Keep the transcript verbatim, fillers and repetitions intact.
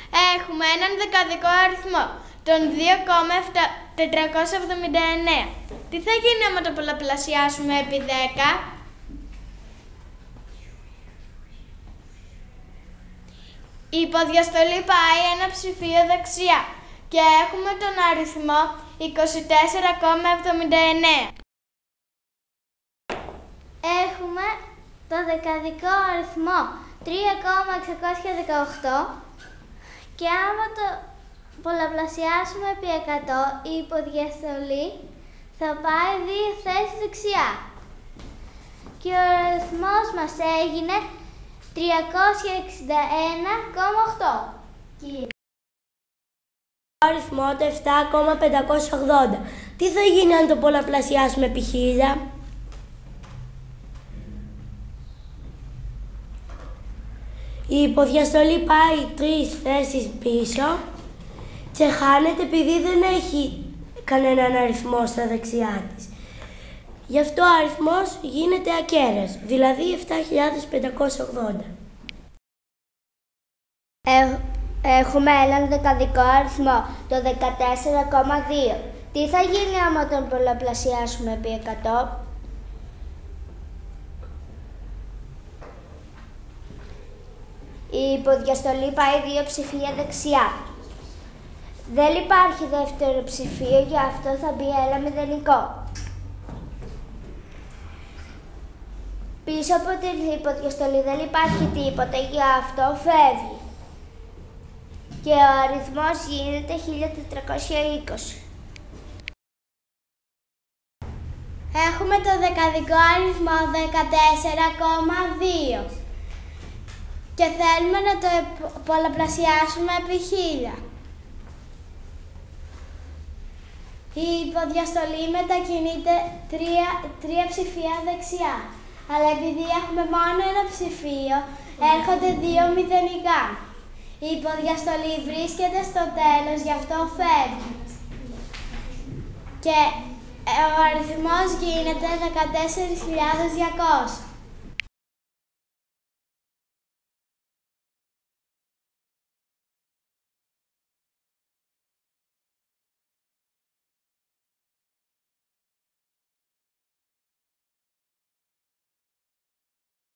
Έχουμε έναν δεκαδικό αριθμό, τον δύο κόμμα τετρακόσια εβδομήντα εννέα. Τι θα γίνει άμα το πολλαπλασιάσουμε επί δέκα? Η υποδιαστολή πάει ένα ψηφίο δεξιά και έχουμε τον αριθμό είκοσι τέσσερα κόμμα εβδομήντα εννέα. Έχουμε το δεκαδικό αριθμό τρία κόμμα εξακόσια δεκαοκτώ και άμα το πολλαπλασιάσουμε επί εκατό, η υποδιαστολή θα πάει δύο θέσεις δεξιά. Και ο αριθμός μας έγινε τριακόσια εξήντα ένα κόμμα οκτώ. Αριθμό το επτά κόμμα πεντακόσια ογδόντα. Τι θα γίνει αν το πολλαπλασιάσουμε επί χίλια? Η υποδιαστολή πάει τρεις θέσεις πίσω και χάνεται επειδή δεν έχει κανέναν αριθμό στα δεξιά της. Γι' αυτό ο αριθμός γίνεται ακέραιος, δηλαδή επτά χιλιάδες πεντακόσια ογδόντα. Ε, έχουμε έναν δεκαδικό αριθμό, το δεκατέσσερα κόμμα δύο. Τι θα γίνει άμα τον πολλαπλασιάσουμε επί εκατό? Η υποδιαστολή πάει δύο ψηφία δεξιά. Δεν υπάρχει δεύτερο ψηφίο, γι' αυτό θα μπει ένα μηδενικό. Πίσω από την υποδιαστολή δεν υπάρχει τίποτα, γι' αυτό φεύγει. Και ο αριθμός γίνεται χίλια τετρακόσια είκοσι. Έχουμε το δεκαδικό αριθμό δεκατέσσερα κόμμα δύο και θέλουμε να το πολλαπλασιάσουμε επί χίλια. Η υποδιαστολή μετακινείται τρία, τρία ψηφία δεξιά, αλλά επειδή έχουμε μόνο ένα ψηφίο, έρχονται δύο μηδενικά. Η υποδιαστολή βρίσκεται στο τέλος, γι' αυτό φεύγει. Και ο αριθμός γίνεται δεκατέσσερις χιλιάδες διακόσια.